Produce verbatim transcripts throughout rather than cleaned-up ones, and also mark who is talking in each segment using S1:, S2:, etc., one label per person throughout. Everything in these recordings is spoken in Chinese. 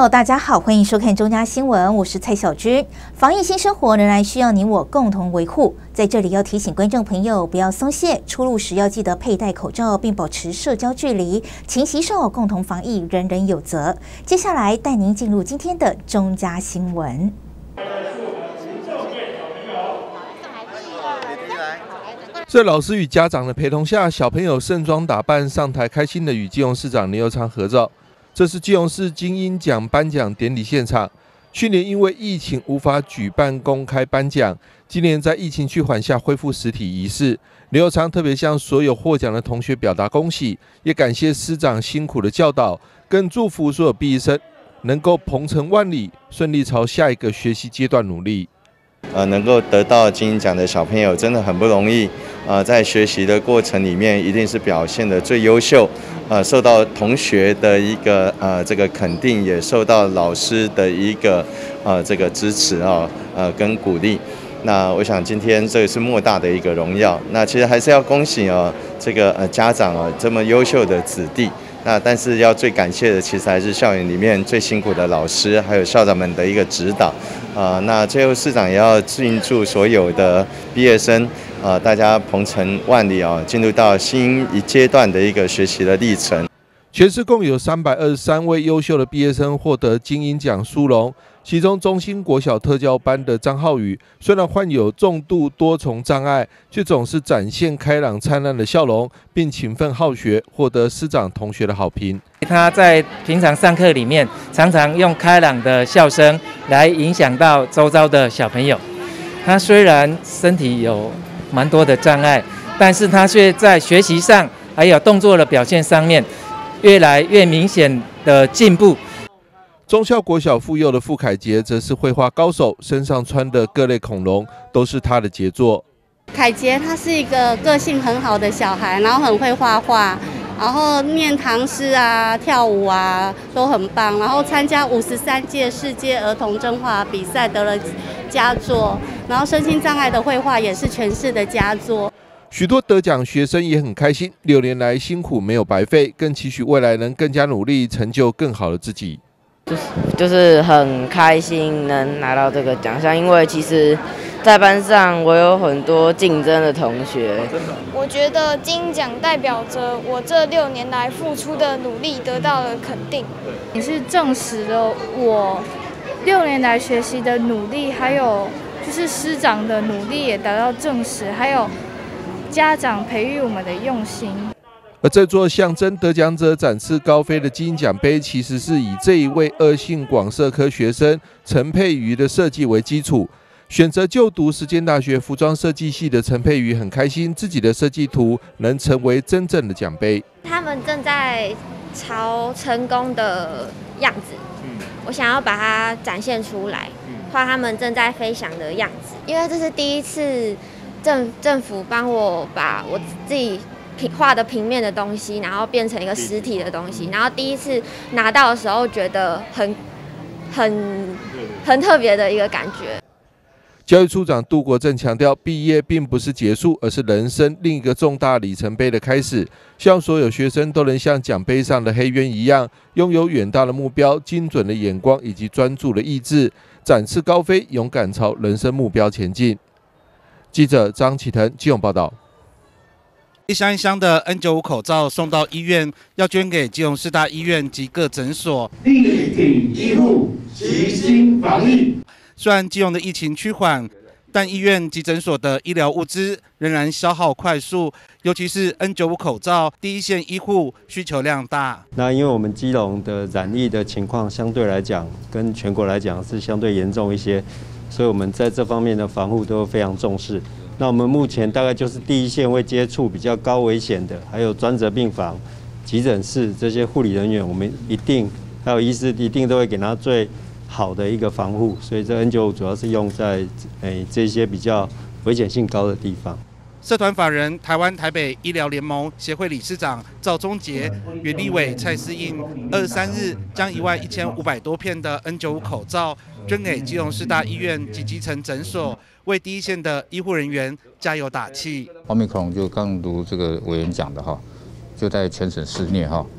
S1: 友，大家好，欢迎收看中嘉新闻，我是蔡小军。防疫新生活仍然需要你我共同维护，在这里要提醒观众朋友不要松懈，出入时要记得佩戴口罩，并保持社交距离，勤洗手，共同防疫，人人有责。接下来带您进入今天的中嘉新闻。
S2: 在老师与家长的陪同下，小朋友盛装打扮上台，开心的与基隆市长林右昌合照。这是基隆市金鹰奖颁奖典礼现场。去年因为疫情无法举办公开颁奖，今年在疫情趋缓下恢复实体仪式。林右昌特别向所有获奖的同学表达恭喜，也感谢师长辛苦的教导，更祝福所有毕业生能够鹏程万里，顺利朝下一个学习阶段努力。
S3: 呃，能够得到金鹰奖的小朋友真的很不容易。呃，在学习的过程里面，一定是表现得最优秀。呃，受到同学的一个呃这个肯定，也受到老师的一个呃这个支持啊，呃跟鼓励。那我想今天这个是莫大的一个荣耀。那其实还是要恭喜哦，这个呃家长啊这么优秀的子弟。 那但是要最感谢的，其实还是校园里面最辛苦的老师，还有校长们的一个指导。啊、呃，那最后市长也要敬祝所有的毕业生，啊、呃，大家鹏程万里啊，进入到新一阶段的一个学习的历程。
S2: 全市共有三百二十三位优秀的毕业生获得金鹰奖殊荣，其中中兴国小特教班的张浩宇，虽然患有重度多重障碍，却总是展现开朗灿烂的笑容，并勤奋好学，获得师长同学的好评。
S4: 他在平常上课里面，常常用开朗的笑声来影响到周遭的小朋友。他虽然身体有蛮多的障碍，但是他却在学习上还有动作的表现上面。 越来越明显的进步。
S2: 忠孝国小附幼的傅凯杰则是绘画高手，身上穿的各类恐龙都是他的杰作。
S5: 凯杰他是一个个性很好的小孩，然后很会画画，然后念唐诗啊、跳舞啊都很棒，然后参加五十三届世界儿童真画比赛得了佳作，然后身心障碍的绘画也是全市的佳作。
S2: 许多得奖学生也很开心，六年来辛苦没有白费，更期许未来能更加努力，成就更好的自己。
S6: 就是就是很开心能拿到这个奖项，因为其实，在班上我有很多竞争的同学。
S7: 我觉得金鹰奖代表着我这六年来付出的努力得到了肯定，
S8: 也是证实了我六年来学习的努力，还有就是师长的努力也得到证实，还有。 家长培育我们的用心，
S2: 而这座象征得奖者展翅高飞的金鹰奖杯，其实是以这一位二性广社科学生陈佩瑜的设计为基础。选择就读实践大学服装设计系的陈佩瑜很开心，自己的设计图能成为真正的奖杯。
S9: 他们正在朝成功的样子，嗯，我想要把它展现出来，画他们正在飞翔的样子，因为这是第一次。 政政府帮我把我自己平画的平面的东西，然后变成一个实体的东西，然后第一次拿到的时候，觉得很很很特别的一个感觉。
S2: 教育处长杜国正强调，毕业并不是结束，而是人生另一个重大里程碑的开始。希望所有学生都能像奖杯上的黑鸢一样，拥有远大的目标、精准的眼光以及专注的意志，展翅高飞，勇敢朝人生目标前进。 记者张启腾基隆报道。
S10: 一箱一箱的 N 九十五 口罩送到医院，要捐给基隆市大医院及各诊所。
S11: 力挺医护，齐心防疫。
S10: 虽然基隆的疫情趋缓，但医院及诊所的医疗物资仍然消耗快速，尤其是 N 九十五 口罩，第一线医护需求量大。
S12: 那因为我们基隆的染疫的情况相对来讲，跟全国来讲是相对严重一些。 所以我们在这方面的防护都非常重视。那我们目前大概就是第一线会接触比较高危险的，还有专责病房、急诊室这些护理人员，我们一定还有医师一定都会给他最好的一个防护。所以这 N 九十五 主要是用在诶这些比较危险性高的地方。
S10: 社团法人台湾台北医疗联盟协会理事长赵忠杰与立委蔡思应，二十三日将一万一千五百多片的 N 九十五 口罩捐给基隆市大医院及基层诊所，为第一线的医护人员加油打气。
S13: 奥密克戎就刚如这个委员讲的哈，就在全省肆虐哈。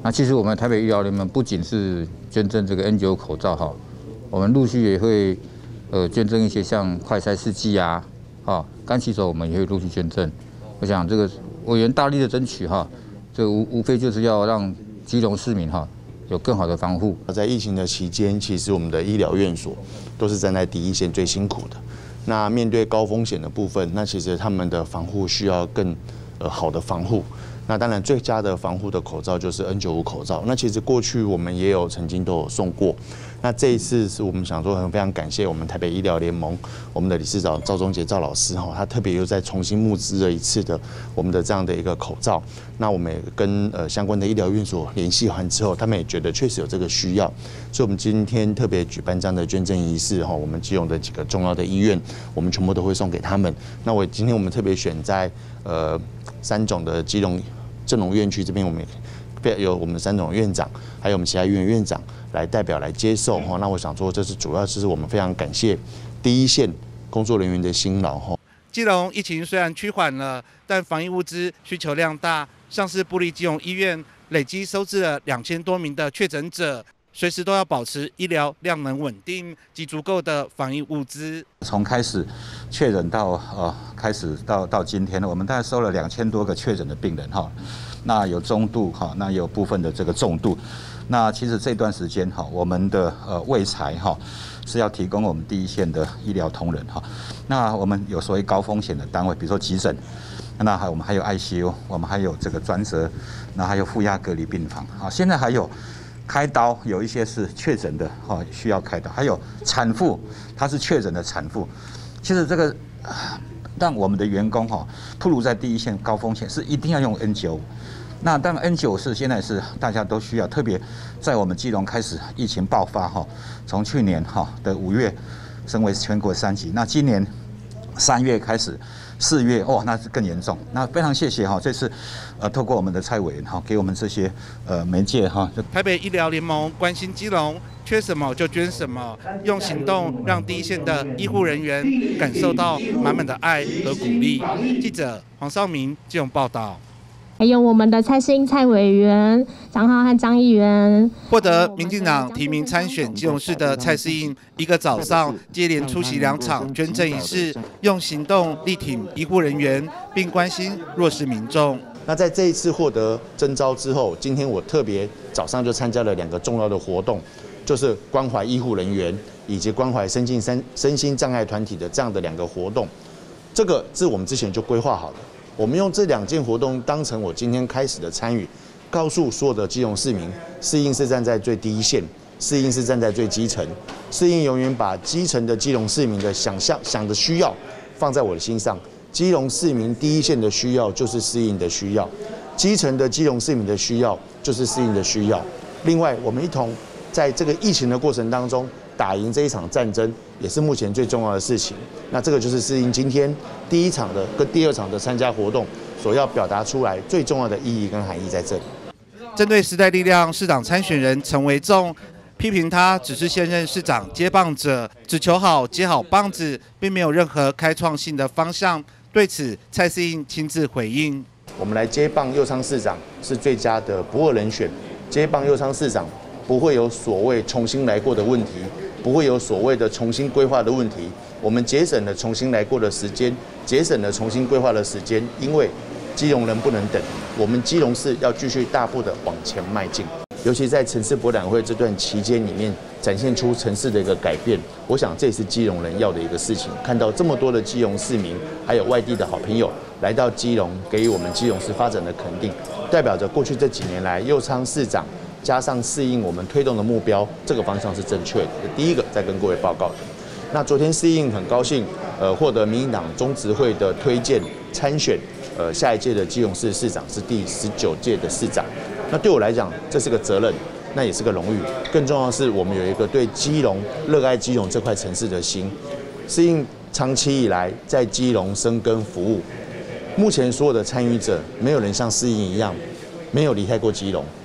S13: 那其实我们台北医疗联盟不仅是捐赠这个 N 九十五 口罩哈，我们陆续也会呃捐赠一些像快筛试剂啊，哈，干洗手我们也会陆续捐赠。我想这个委员大力的争取哈，这无无非就是要让基隆市民哈有更好的防护。
S14: 在疫情的期间，其实我们的医疗院所都是站在第一线最辛苦的。那面对高风险的部分，那其实他们的防护需要更呃好的防护。那当然，最佳的防护的口罩就是 N 九十五 口罩。那其实过去我们也有曾经都有送过。那这一次是我们想说很非常感谢我们台北医疗联盟，我们的理事长赵忠杰赵老师哈，他特别又再重新募资了一次的我们的这样的一个口罩。那我们也跟呃相关的医疗院所联系完之后，他们也觉得确实有这个需要，所以我们今天特别举办这样的捐赠仪式哈。我们基隆的几个重要的医院，我们全部都会送给他们。那我今天我们特别选在呃三种的基隆正荣院区这边，我们也有我们三种院长，还有我们其他医院院长来代表来接受哈。那我想说，这是主要是我们非常感谢第一线工作人员的辛劳哈。
S10: 基隆疫情虽然趋缓了，但防疫物资需求量大，像是部立基隆医院累积收治了两千多名的确诊者，随时都要保持医疗量能稳定及足够的防疫物资。
S15: 从开始确诊到呃开始到到今天，我们大概收了两千多个确诊的病人哈，那有中度哈，那有部分的这个重度。那其实这段时间哈，我们的呃卫材哈是要提供我们第一线的医疗同仁哈。那我们有所谓高风险的单位，比如说急诊，那还我们还有 I C U， 我们还有这个专责，那还有负压隔离病房啊。现在还有开刀，有一些是确诊的哈，需要开刀，还有产妇，她是确诊的产妇。其实这个让我们的员工哈暴露在第一线高风险，是一定要用 N 九十五。那当然 N 九十五 是现在是大家都需要，特别在我们基隆开始疫情爆发哈，从去年哈的五月升为全国三级，那今年三月开始，四月哦那是更严重。那非常谢谢哈，这次呃透过我们的蔡委员哈，给我们这些呃媒介哈。
S10: 台北医疗联盟关心基隆，缺什么就捐什么，用行动让第一线的医护人员感受到满满的爱和鼓励。记者黄少明基隆报道。
S16: 还有我们的蔡适应蔡委员、张浩和张议员，
S10: 获得民进党提名参选基隆市的蔡适应，一个早上接连出席两场捐赠仪式，用行动力挺医护人员，并关心弱势民众。
S14: 那在这一次获得征召之后，今天我特别早上就参加了两个重要的活动，就是关怀医护人员以及关怀身心身身心障碍团体的这样的两个活动。这个是我们之前就规划好的。我们用这两件活动当成我今天开始的参与，告诉所有的基隆市民，适应是站在最第一线，适应是站在最基层，适应永远把基层的基隆市民的想象、想的需要放在我的心上。基隆市民第一线的需要就是适应的需要，基层的基隆市民的需要就是适应的需要。另外，我们一同在这个疫情的过程当中打赢这一场战争，也是目前最重要的事情。那这个就是适应今天第一场的跟第二场的参加活动所要表达出来最重要的意义跟含义在这里。
S10: 针对时代力量市长参选人陈维仲，批评他只是现任市长接棒者，只求好接好棒子，并没有任何开创性的方向。对此，蔡适应亲自回应：
S14: 我们来接棒右昌市长是最佳的不二人选，接棒右昌市长不会有所谓重新来过的问题。不会有所谓的重新规划的问题，我们节省了重新来过的时间，节省了重新规划的时间，因为基隆人不能等，我们基隆市要继续大步的往前迈进。尤其在城市博览会这段期间里面，展现出城市的一个改变，我想这也是基隆人要的一个事情。看到这么多的基隆市民，还有外地的好朋友来到基隆，给予我们基隆市发展的肯定，代表着过去这几年来右昌市长加上适应我们推动的目标，这个方向是正确的。第一个在跟各位报告的。那昨天适应很高兴，呃，获得民进党中执会的推荐参选，呃，下一届的基隆市市长是第十九届的市长。那对我来讲，这是个责任，那也是个荣誉。更重要的是，我们有一个对基隆热爱基隆这块城市的心。适应长期以来在基隆生根服务，目前所有的参与者，没有人像适应一样没有离开过基隆。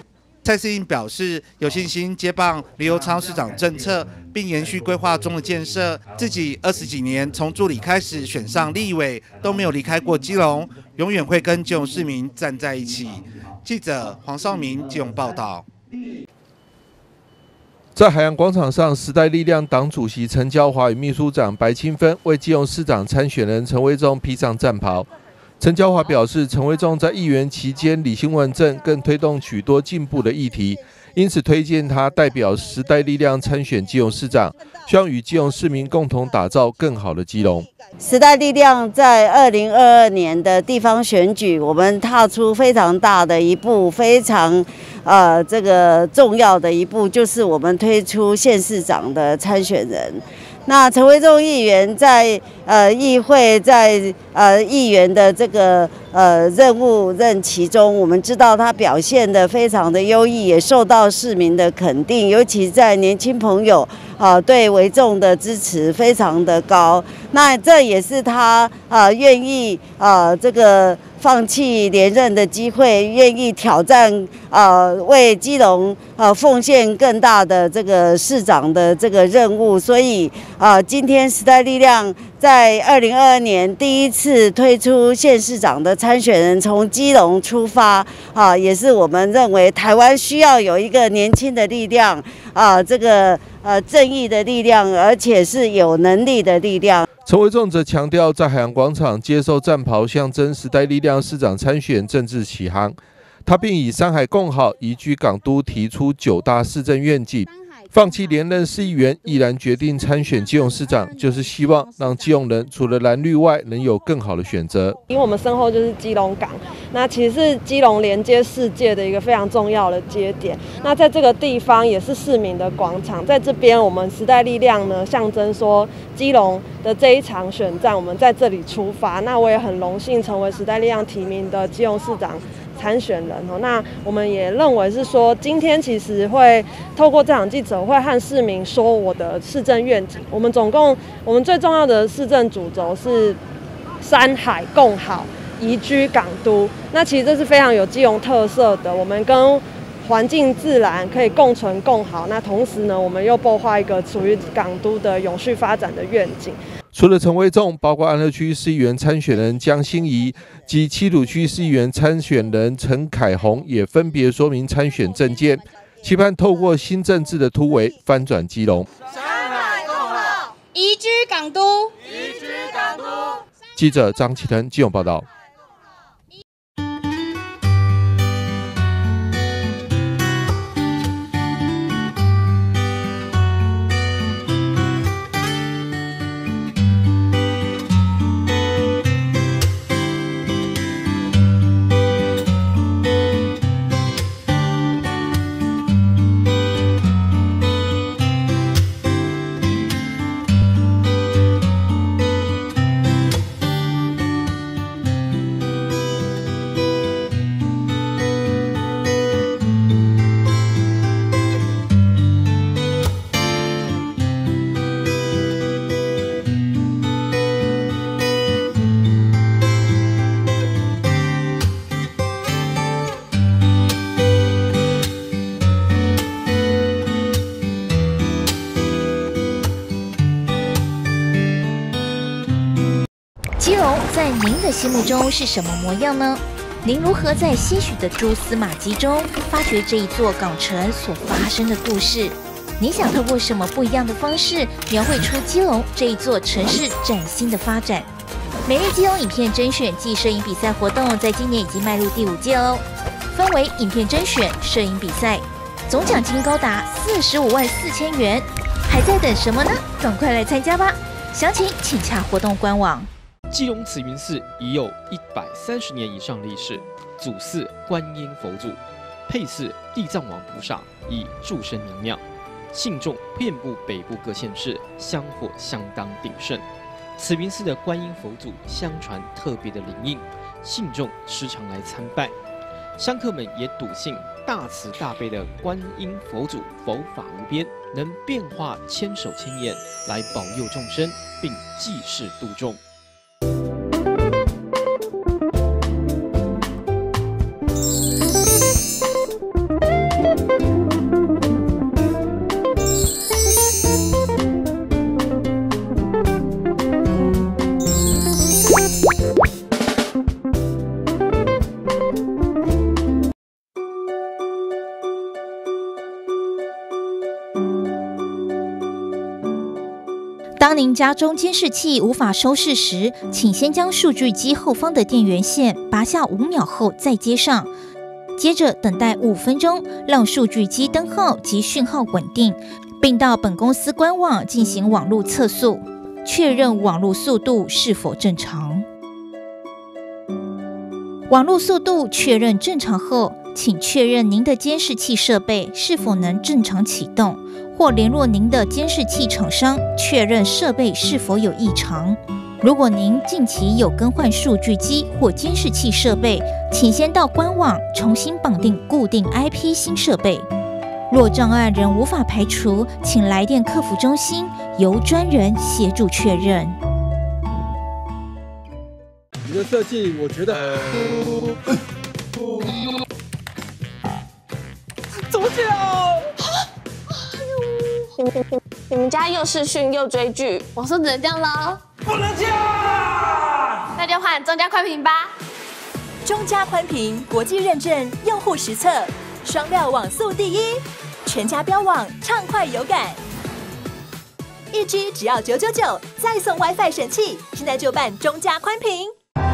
S10: 蔡适应表示，有信心接棒林右昌市长政策，并延续规划中的建设。自己二十几年从助理开始选上立委，都没有离开过基隆，永远会跟基隆市民站在一起。记者黄少明基隆报道。
S2: 在海洋广场上，时代力量党主席陈椒华与秘书长白清芬为基隆市长参选人陈维仲披上战袍。陈椒华表示，陈维仲在议员期间理性问政，更推动许多进步的议题，因此推荐他代表时代力量参选基隆市长，希望与基隆市民共同打造更好的基隆。
S17: 时代力量在二零二二年的地方选举，我们踏出非常大的一步，非常呃这个重要的一步，就是我们推出县市长的参选人。那陈维仲议员在呃议会在呃议员的这个呃任务任期中，我们知道他表现得非常的优异，也受到市民的肯定，尤其在年轻朋友啊对维仲的支持非常的高。那这也是他啊愿意啊这个放弃连任的机会，愿意挑战啊为基隆啊奉献更大的这个市长的这个任务，所以啊今天时代力量在二零二二年第一次推出县市长的参选人从基隆出发啊，也是我们认为台湾需要有一个年轻的力量啊，这个呃正义的力量，而且是有能力的力量。
S2: 陈维仲则强调，在海洋广场接受战袍，象征时代力量市长参选政治起航。他并以山海共好、宜居港都提出九大市政愿景，放弃连任市议员，毅然决定参选基隆市长，就是希望让基隆人除了蓝绿外，能有更好的选择。
S18: 因为我们身后就是基隆港，那其实是基隆连接世界的一个非常重要的接点。那在这个地方也是市民的广场，在这边我们时代力量呢，象征说基隆的这一场选战，我们在这里出发。那我也很荣幸成为时代力量提名的基隆市长参选人哦，那我们也认为是说，今天其实会透过这场记者会和市民说我的市政愿景。我们总共，我们最重要的市政主轴是山海共好、宜居港都。那其实这是非常有基隆特色的，我们跟环境自然可以共存共好。那同时呢，我们又擘画一个属于港都的永续发展的愿景。
S2: 除了陈维仲，包括安和区市议员参选人江欣怡及七堵区市议员参选人陈凯宏也分别说明参选政见，期盼透过新政治的突围翻转基隆。
S19: 山海共好，宜居港都，宜居港都。
S2: 记者张启腾基隆报道。
S1: 基隆在您的心目中是什么模样呢？您如何在些许的蛛丝马迹中发掘这一座港城所发生的故事？你想透过什么不一样的方式描绘出基隆这一座城市崭新的发展？每日基隆影片甄选暨摄影比赛活动在今年已经迈入第五届哦，分为影片甄选、摄影比赛，总奖金高达四十五万四千元，还在等什么呢？赶快来参加吧！详情请洽活动官网。
S20: 基隆慈云寺已有一百三十年以上历史，祖祀观音佛祖，配祀地藏王菩萨，以助身娘娘。信众遍布北部各县市，香火相当鼎盛。慈云寺的观音佛祖相传特别的灵应，信众时常来参拜。香客们也笃信大慈大悲的观音佛祖佛法无边，能变化千手千眼来保佑众生，并济世度众。
S1: 当您家中监视器无法收视时，请先将数据机后方的电源线拔下五秒后再接上，接着等待五分钟，让数据机灯号及讯号稳定，并到本公司官网进行网络测速，确认网络速度是否正常。网络速度确认正常后，请确认您的监视器设备是否能正常启动，或联络您的监视器厂商确认设备是否有异常。如果您近期有更换数据机或监视器设备，请先到官网重新绑定固定 I P 新设备。若障碍仍无法排除，请来电客服中心，由专人协助确认。
S21: 你的设计，我觉得。
S22: 怎么讲？你们你们家又视讯又追剧，我说只能这样了。
S21: 不能这样，
S22: 那就换中嘉宽屏吧。
S23: 中嘉宽屏国际认证，用户实测，双料网速第一，全家标网畅快有感。一 G 只要九九九，再送 WiFi 神器，现在就办中嘉宽屏。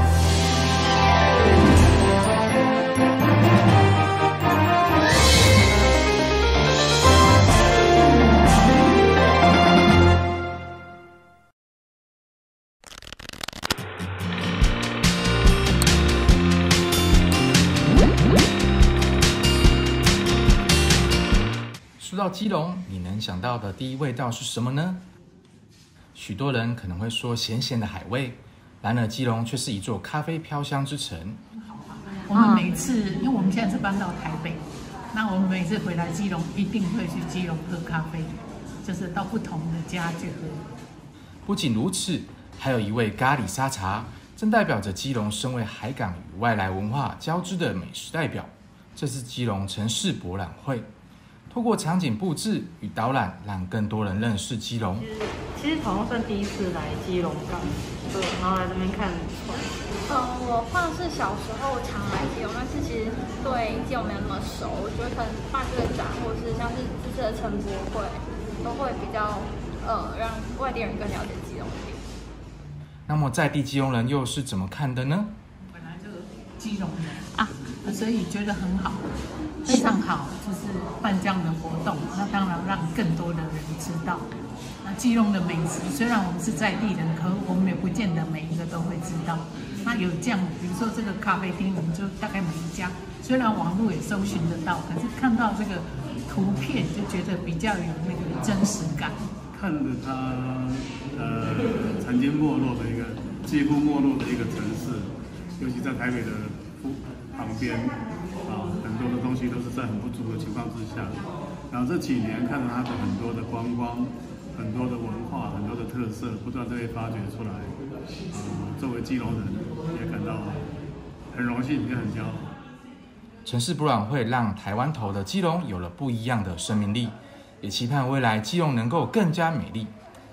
S24: 说到基隆，你能想到的第一味道是什么呢？许多人可能会说咸咸的海味，然而基隆却是一座咖啡飘香之城。
S25: 我们每次，因为我们现在是搬到台北，那我们每次回来基隆，一定会去基隆喝咖啡，就是到不同的家去喝。
S24: 不仅如此，还有一位咖喱沙茶，正代表着基隆身为海港与外来文化交织的美食代表。这是基隆城市博览会。透过场景布置与导览，让更多人认识基隆。
S26: 其实好像算第一次来基隆港，对，然后来这边看船。
S27: 呃，我算是小时候常来基隆，但是其实对基隆没有那么熟。我觉得可能办这个展，或是像是这次的城博会，都会比较呃让外地人更了解基隆一点。
S24: 那么在地基隆人又是怎么看的呢？
S25: 本来就基隆人啊，所以觉得很好。非常好，就是办这样的活动，那当然让更多的人知道。那基隆的美食，虽然我们是在地人，可我们也不见得每一个都会知道。那有这样，比如说这个咖啡厅，我们就大概每一家，虽然网络也搜寻得到，可是看到这个图片就觉得比较有那个真实感。
S28: 看着它，呃，曾经没落的一个几乎没落的一个城市，尤其在台北的旁边。啊，很多的东西都是在很不足的情况之下，然后这几年看到它的很多的观光、很多的文化、很多的特色不断地被发掘出来，呃，作为基隆人也感到很荣幸，也很骄傲。
S24: 城市博览会让台湾头的基隆有了不一样的生命力，也期盼未来基隆能够更加美丽。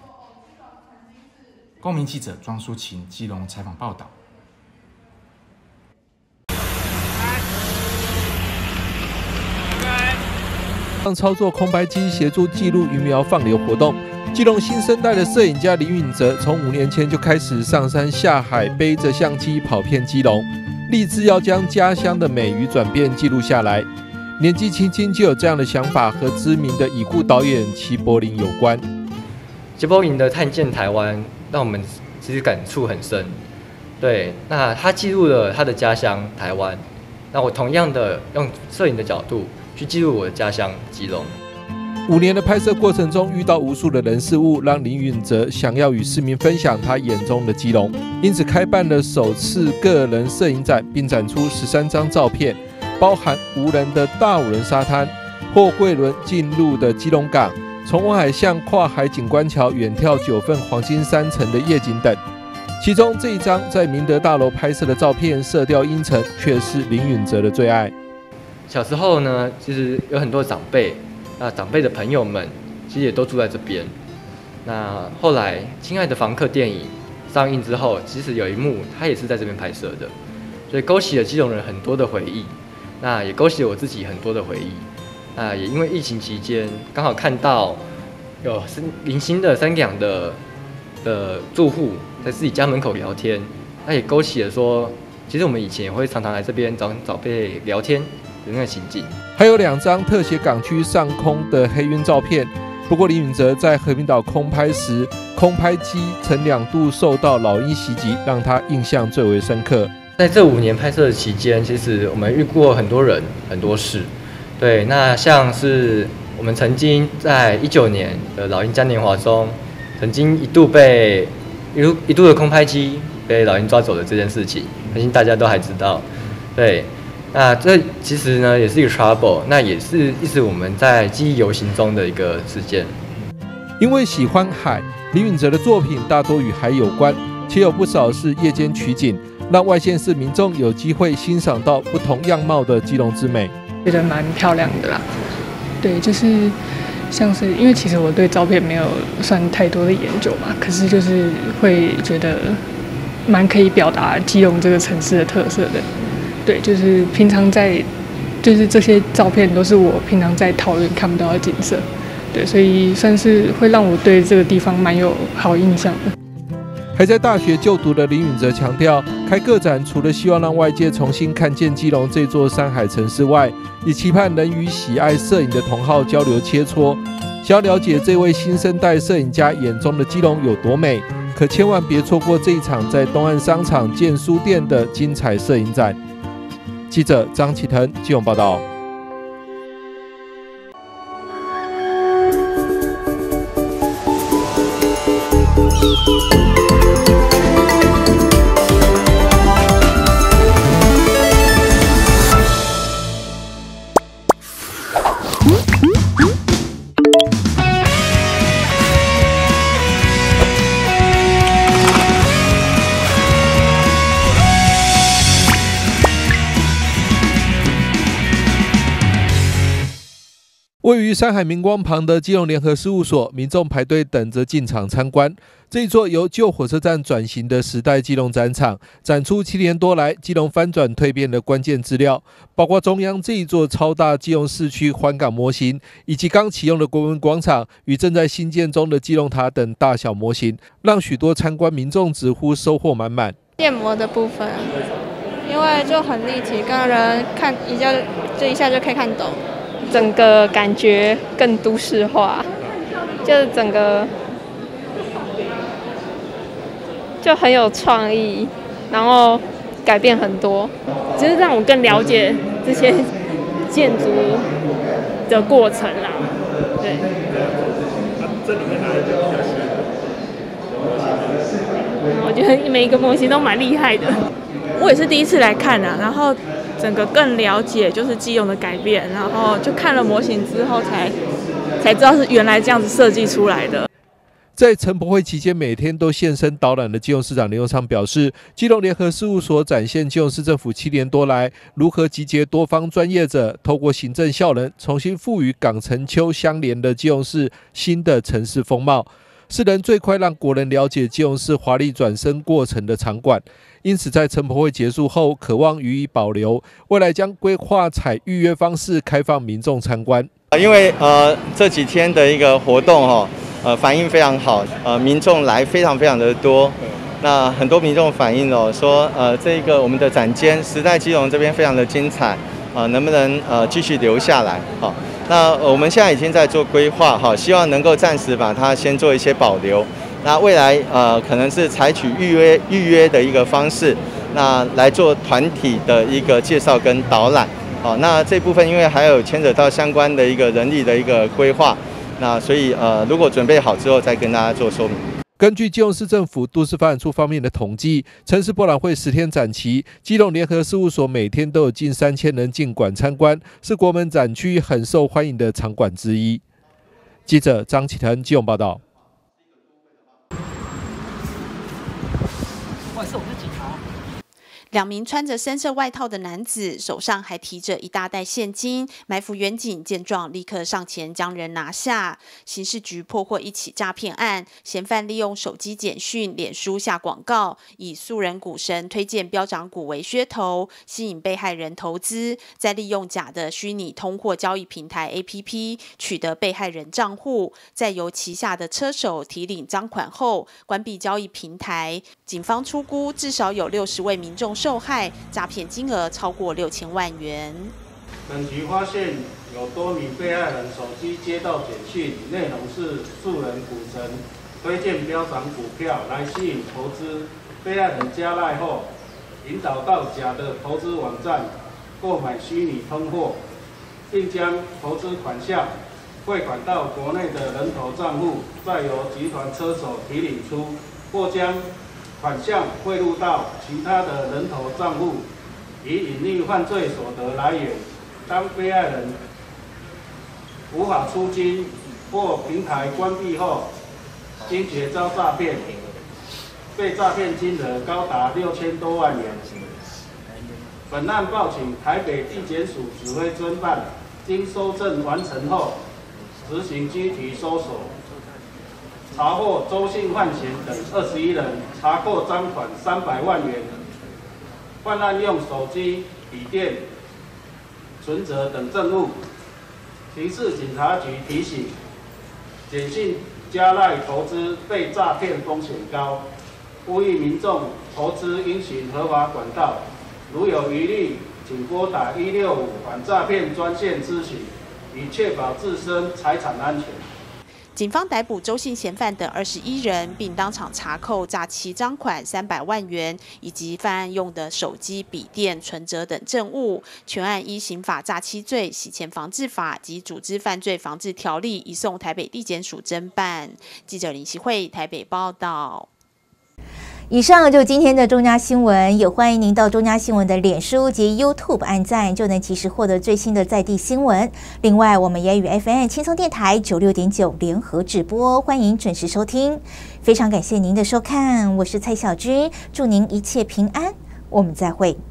S24: 公民记者庄淑琴基隆采访报道。
S2: 让操作空拍机协助记录鱼苗放流活动。基隆新生代的摄影家林允哲，从五年前就开始上山下海，背着相机跑遍基隆，立志要将家乡的美与转变记录下来。年纪轻轻就有这样的想法，和知名的已故导演齐柏林有关。
S29: 齐柏林的《看见台湾》让我们其实感触很深。对，那他记录了他的家乡台湾，那我同样的用摄影的角度去记录我的家乡基隆。
S2: 五年的拍摄过程中，遇到无数的人事物，让林允哲想要与市民分享他眼中的基隆，因此开办了首次个人摄影展，并展出十三张照片，包含无人的大五人沙滩、货柜轮进入的基隆港、从湾海巷跨海景观桥远眺九份黄金山城的夜景等。其中这一张在明德大楼拍摄的照片，色调阴沉，却是林允哲的最爱。
S29: 小时候呢，其实有很多长辈，那长辈的朋友们其实也都住在这边。那后来《亲爱的房客》电影上映之后，其实有一幕他也是在这边拍摄的，所以勾起了基隆人很多的回忆，那也勾起了我自己很多的回忆。那也因为疫情期间，刚好看到有零星的三港的的住户在自己家门口聊天，那也勾起了说，其实我们以前也会常常来这边找长辈聊天的那个情景。
S2: 还有两张特写港区上空的黑云照片。不过林允哲在和平岛空拍时，空拍机曾两度受到老鹰袭击，让他印象最为深刻。
S29: 在这五年拍摄的期间，其实我们遇过很多人、很多事。对，那像是我们曾经在一九年的老鹰嘉年华中，曾经一度被一度一度的空拍机被老鹰抓走的这件事情，相信大家都还知道。对。那这其实呢也是一个 trouble， 那也是一直我们在记忆犹新中的一个事件。
S2: 因为喜欢海，林允哲的作品大多与海有关，且有不少是夜间取景，让外县市民众有机会欣赏到不同样貌的基隆之美。
S3: 觉得蛮漂亮的啦，对，就是像是因为其实我对照片没有算太多的研究嘛，可是就是会觉得蛮可以表达基隆这个城市的特色的。对，就是平常在，就是这些照片都是我平常在桃园看不到的景色，对，所以算是会让我对这个地方蛮有好印象的。
S2: 还在大学就读的林允哲强调，开个展除了希望让外界重新看见基隆这座山海城市外，也期盼能与喜爱摄影的同好交流切磋，想要了解这位新生代摄影家眼中的基隆有多美，可千万别错过这一场在东岸商场建书店的精彩摄影展。记者张启腾基隆报道。位于山海明光旁的基隆联合事务所，民众排队等着进场参观。这一座由旧火车站转型的时代基隆展场，展出七年多来基隆翻转蜕变的关键资料，包括中央这一座超大基隆市区环港模型，以及刚启用的国文广场与正在新建中的基隆塔等大小模型，让许多参观民众直呼收获满满。
S4: 建模的部分，因为就很立体，跟人看一下就一下就可以看懂。整个感觉更都市化，就是整个就很有创意，然后改变很多，只是让我更了解这些建筑的过程啦。对。这里面哪一个比较吸引你？我觉得每一个模型都蛮厉害的。我也是第一次来看啊，然后整个更了解就是基隆的改变，然后就看了模型之后才才知道是原来这样子设计出来的。
S2: 在陈博会期间，每天都现身导览的基隆市长林右昌表示，基隆联合事务所展现基隆市政府七年多来如何集结多方专业者，透过行政效能，重新赋予港城丘相连的基隆市新的城市风貌，是能最快让国人了解基隆市华丽转身过程的场馆。因此，在陈博会结束后，渴望予以保留，未来将规划采预约方式开放民众参观。
S5: 因为呃这几天的一个活动哈、哦，呃反应非常好，呃民众来非常非常的多。那很多民众反映哦说，呃这个我们的展间时代基隆这边非常的精彩，呃能不能呃继续留下来？好、哦，那我们现在已经在做规划哈、哦，希望能够暂时把它先做一些保留。那未来呃可能是采取预约预约的一个方式，那来做团体的一个介绍跟导览。好，那这部分因为还有牵扯到相关的一个人力的一个规划，那所以呃如果准备好之后再跟大家做说明。
S2: 根据基隆市政府都市发展处方面的统计，城市博览会十天展期，基隆联合事务所每天都有近三千人进馆参观，是国门展区很受欢迎的场馆之一。记者张启腾基隆报道。
S6: 两名穿着深色外套的男子手上还提着一大袋现金，埋伏远警见状立刻上前将人拿下。刑事局破获一起诈骗案，嫌犯利用手机简讯、脸书下广告，以素人股神推荐飙涨股为噱头，吸引被害人投资，再利用假的虚拟通货交易平台 A P P 取得被害人账户，再由旗下的车手提领赃款后关闭交易平台。警方初估至少有六十位民众受害，诈骗金额超过六千万元。
S7: 本局发现有多名被害人手机接到简讯，内容是素人股神推荐飙涨股票来吸引投资，被害人加赖后，引导到假的投资网站购买虚拟通货，并将投资款项汇款到国内的人头账户，再由集团车手提领出，或将款项汇入到其他的人头账户，以隐匿犯罪所得来源。当被害人无法出金或平台关闭后，惊觉遭诈骗，被诈骗金额高达六千多万元。本案报请台北地检署指挥侦办，经搜证完成后，执行拘提搜索。查获周姓犯嫌等二十一人，查扣赃款三百万元。犯案用手机、笔电、存折等证物。刑事警察局提醒：简讯加赖投资被诈骗风险高，呼吁民众投资应循合法管道。如有疑虑，请拨打一六五反诈骗专线咨询，以确保自身财产安全。
S6: 警方逮捕周姓嫌犯等二十一人，并当场查扣诈欺赃款三百万元，以及犯案用的手机、笔电、存折等证物。全案依刑法诈欺罪、洗钱防治法及组织犯罪防治条例移送台北地检署侦办。记者林希慧台北报道。
S1: 以上就今天的中嘉新闻，也欢迎您到中嘉新闻的脸书及 YouTube 按赞，就能及时获得最新的在地新闻。另外，我们也与 F M 轻松电台九六点九联合直播，欢迎准时收听。非常感谢您的收看，我是蔡小军，祝您一切平安，我们再会。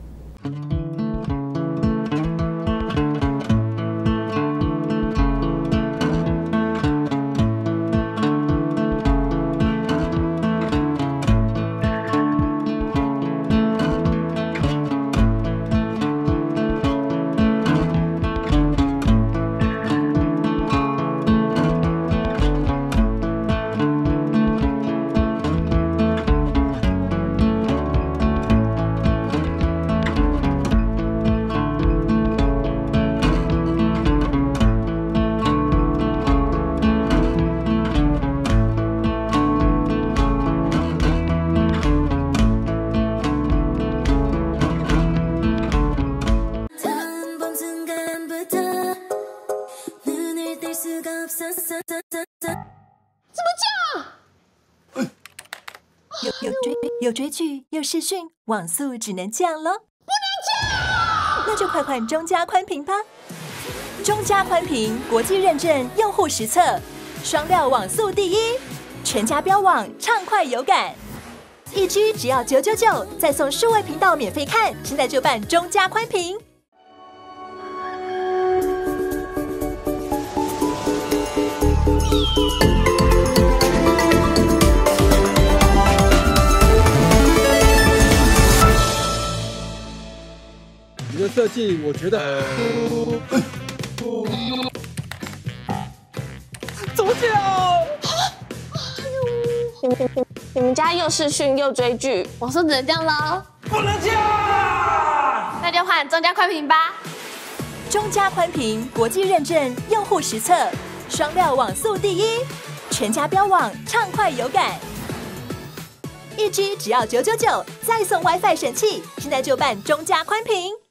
S23: 有追剧又视讯，网速只能降咯。不能降！那就快换中嘉宽频吧。中嘉宽频国际认证，用户实测，双料网速第一，全家标网，畅快有感。一 G 只要九九九，再送数位频道免费看，现在就办中嘉宽频。
S21: 你的设计，我觉得，呃，
S22: 怎么讲？你们你们家又视讯又追剧，网速只能这样喽？
S21: 不能这样！
S22: 那就换中嘉宽频吧。
S23: 中嘉宽频国际认证，用户实测，双料网速第一，全家标网，畅快有感。一 G 只要九九九，再送 WiFi 神器，现在就办中嘉宽频。